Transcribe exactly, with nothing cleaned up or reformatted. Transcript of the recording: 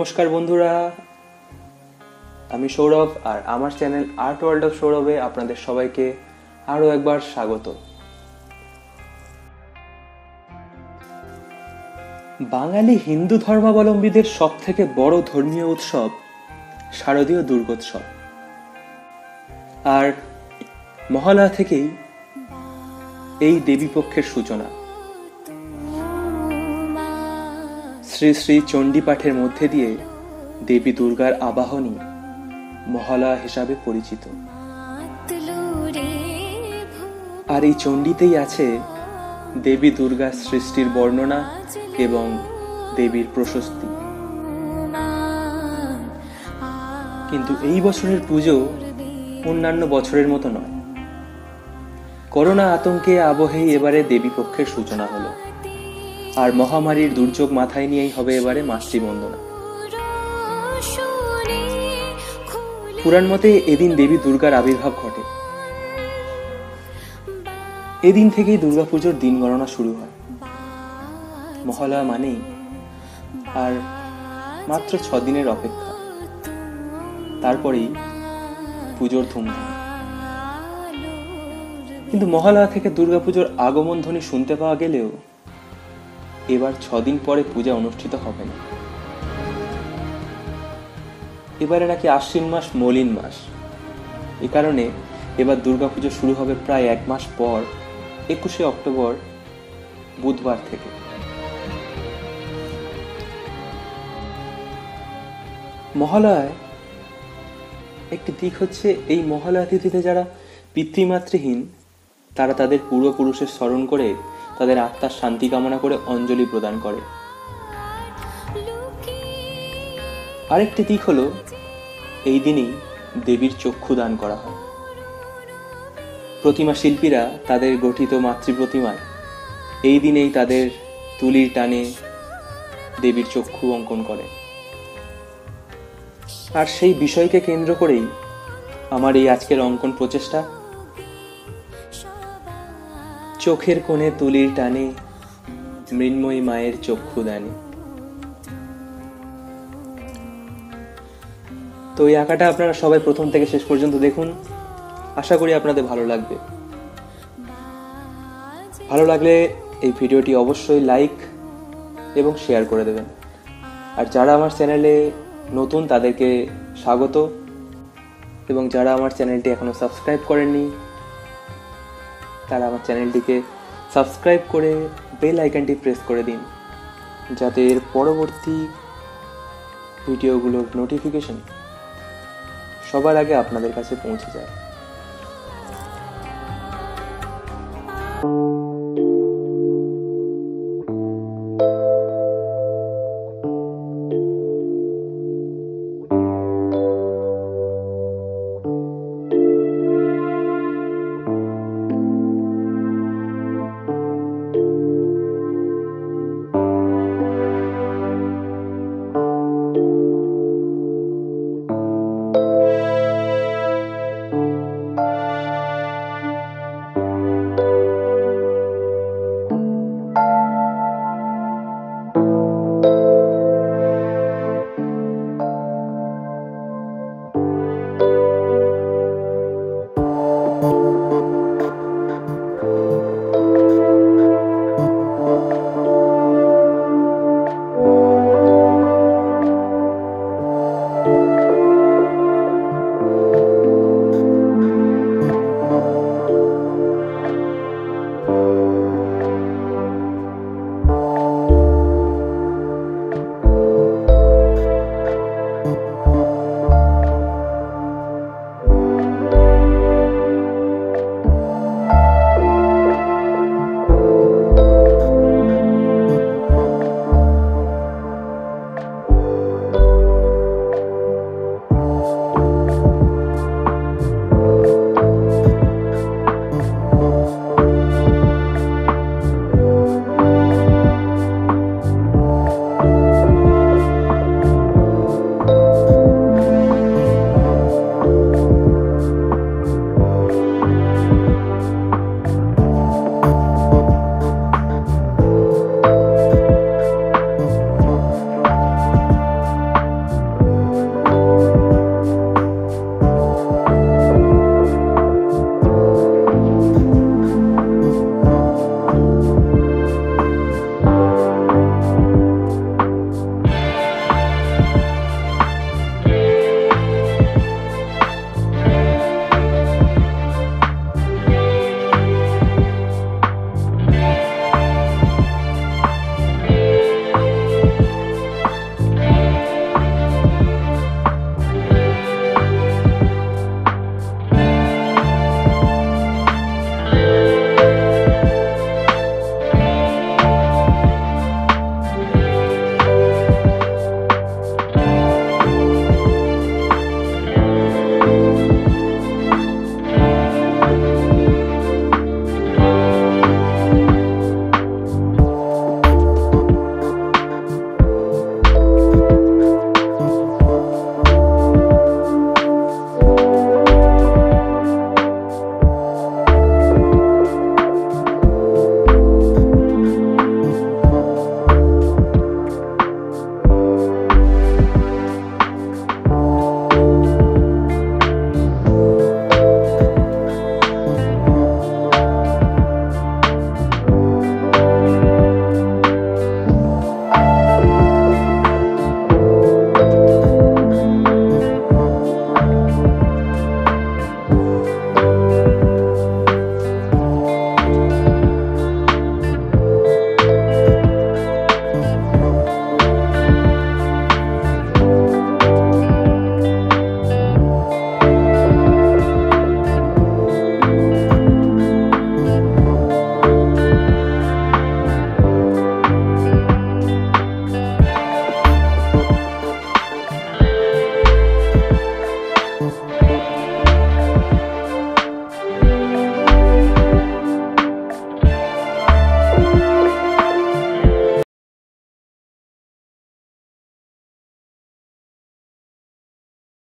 নমস্কার বন্ধুরা, আমি সৌরভ আর আমার চ্যানেল আর্ট ওয়ার্ল্ড অফ সৌরভে আপনাদের সবাইকে আরও একবার স্বাগত। বাঙালি হিন্দু ধর্মাবলম্বীদের সব থেকে বড় ধর্মীয় উৎসব শারদীয় দুর্গোৎসব। আর মহালয়া থেকেই এই দেবীপক্ষের সূচনা। শ্রী শ্রী চণ্ডী পাঠের মধ্যে দিয়ে দেবী দুর্গার আবাহনী মহালয়া হিসাবে পরিচিত। আর এই চণ্ডীতেই আছে দেবী দুর্গার সৃষ্টির বর্ণনা এবং দেবীর প্রশস্তি। কিন্তু এই বছরের পুজো অন্যান্য বছরের মতো নয়। করোনা আতঙ্কে আবহেই এবারে দেবীপক্ষের সূচনা হলো। আর মহামারীর দুর্যোগ মাথায় নিয়েই হবে এবারে মাতৃবন্দনা। পুরাণ মতে এদিন দেবী দুর্গার আবির্ভাব ঘটে। এদিন থেকেই দুর্গাপুজোর দিন গণনা শুরু হয়। মহালয়া মানেই আর মাত্র ছ দিনের অপেক্ষা, তারপরেই পুজোর ধুমধাম। কিন্তু মহালয়া থেকে দুর্গাপুজোর আগমন ধ্বনি শুনতে পাওয়া গেলেও এবার ছদিন পরে পূজা অনুষ্ঠিত হবে না। এবারে নাকি আশ্বিন মাস মলিন মাস। এ কারণে এবার দুর্গাপুজো শুরু হবে প্রায় এক মাস পর, একুশে অক্টোবর বুধবার থেকে। মহালয়ায় একটি দিক হচ্ছে, এই মহালয়া তিথিতে যারা পিতৃমাতৃহীন তারা তাদের পূর্বপুরুষের স্মরণ করে তাদের আত্মার শান্তি কামনা করে অঞ্জলি প্রদান করে। আরেকটি দিক হলো, এই দিনই দেবীর চক্ষু দান করা হয়। প্রতিমা শিল্পীরা তাদের গঠিত মাতৃপ্রতিমায় এই দিনেই তাদের তুলির টানে দেবীর চক্ষু অঙ্কন করে। আর সেই বিষয়কে কেন্দ্র করেই আমার এই আজকের অঙ্কন প্রচেষ্টা। চোখের কোণে তুলির টানে মৃন্ময়ী মায়ের চক্ষু দানে। তো এই আঁকাটা আপনারা সবাই প্রথম থেকে শেষ পর্যন্ত দেখুন, আশা করি আপনাদের ভালো লাগবে। ভালো লাগলে এই ভিডিওটি অবশ্যই লাইক এবং শেয়ার করে দেবেন। আর যারা আমার চ্যানেলে নতুন তাদেরকে স্বাগত, এবং যারা আমার চ্যানেলটি এখনো সাবস্ক্রাইব করেননি তারা আমার চ্যানেলটিকে সাবস্ক্রাইব করে বেল আইকনটি প্রেস করে দিন, যাতে এর পরবর্তী ভিডিওগুলোর নোটিফিকেশন সবার আগে আপনাদের কাছে পৌঁছে যায়।